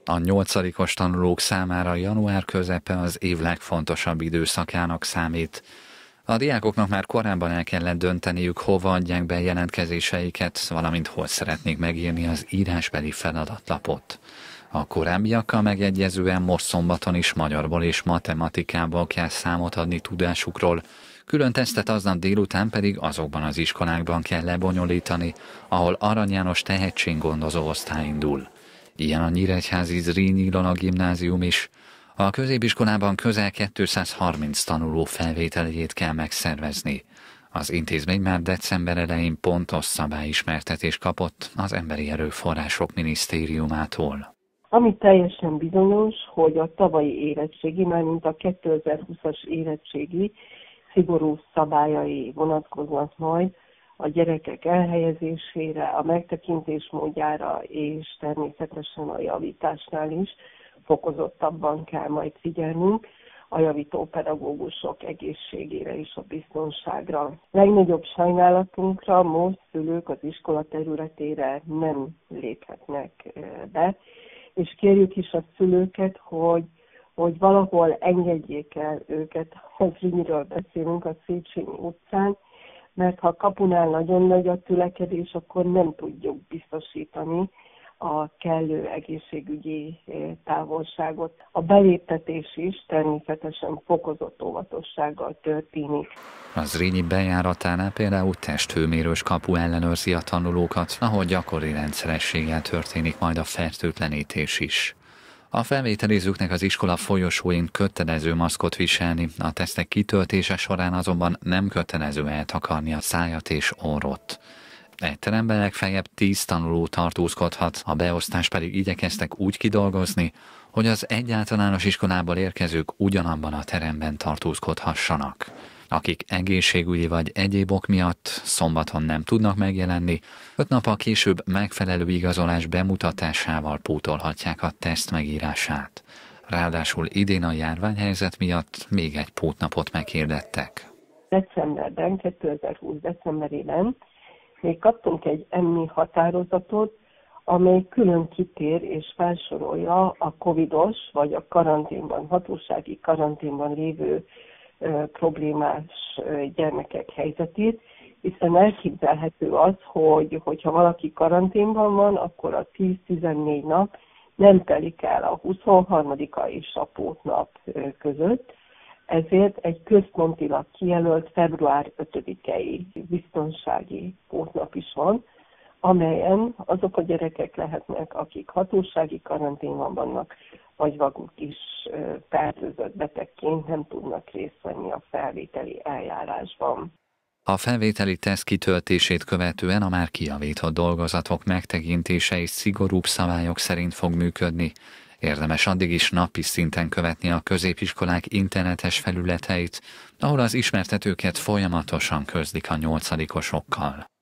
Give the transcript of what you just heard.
A nyolcadikos tanulók számára január közepe az év legfontosabb időszakának számít. A diákoknak már korábban el kellett dönteniük, hova adják be jelentkezéseiket, valamint hol szeretnék megírni az írásbeli feladatlapot. A korábbiakkal megegyezően most szombaton is magyarból és matematikából kell számot adni tudásukról, külön tesztet aznap délután pedig azokban az iskolákban kell lebonyolítani, ahol Arany János tehetséggondozó osztály indul. Ilyen a nyíregyházi Zrínyi Ilona gimnázium is. A középiskolában közel 230 tanuló felvételjét kell megszervezni. Az intézmény már december elején pontos szabályismertetést kapott az Emberi Erőforrások Minisztériumától. Ami teljesen bizonyos, hogy a tavalyi érettségi, mármint a 2020-as érettségi szigorú szabályai vonatkoznak majd a gyerekek elhelyezésére, a megtekintés módjára és természetesen a javításnál is fokozottabban kell majd figyelnünk a javító pedagógusok egészségére és a biztonságra. Legnagyobb sajnálatunkra most szülők az iskola területére nem léphetnek be, és kérjük is a szülőket, hogy valahol engedjék el őket, ha Zrínyiről beszélünk, a Széchenyi utcán, mert ha kapunál nagyon nagy a tülekedés, akkor nem tudjuk biztosítani a kellő egészségügyi távolságot. A beléptetés is természetesen fokozott óvatossággal történik. A Zrínyi bejáratánál például testhőmérős kapu ellenőrzi a tanulókat, ahol gyakori rendszerességgel történik majd a fertőtlenítés is. A felvételizőknek az iskola folyosóin kötelező maszkot viselni, a tesztek kitöltése során azonban nem kötelező eltakarni a szájat és orrot. Egy teremben legfeljebb 10 tanuló tartózkodhat, a beosztást pedig igyekeztek úgy kidolgozni, hogy az egy általános iskolából érkezők ugyanabban a teremben tartózkodhassanak. Akik egészségügyi vagy egyéb ok miatt szombaton nem tudnak megjelenni, 5 nappal később megfelelő igazolás bemutatásával pótolhatják a teszt megírását. Ráadásul idén a járványhelyzet miatt még egy pótnapot meghirdettek. Decemberben, 2020 decemberében még kaptunk egy EMMI határozatot, amely külön kitér és felsorolja a covidos vagy a karanténban, hatósági karanténban lévő problémás gyermekek helyzetét, hiszen elképzelhető az, hogyha valaki karanténban van, akkor a 10-14 nap nem telik el a 23-a és a pótnap között, ezért egy központilag kijelölt február 5-i biztonsági pótnap is van, amelyen azok a gyerekek lehetnek, akik hatósági karanténban vannak, vagy maguk is fertőzött betegként nem tudnak részt venni a felvételi eljárásban. A felvételi teszt kitöltését követően a már kijavított dolgozatok megtekintése és szigorúbb szabályok szerint fog működni. Érdemes addig is napi szinten követni a középiskolák internetes felületeit, ahol az ismertetőket folyamatosan közlik a 8-osokkal.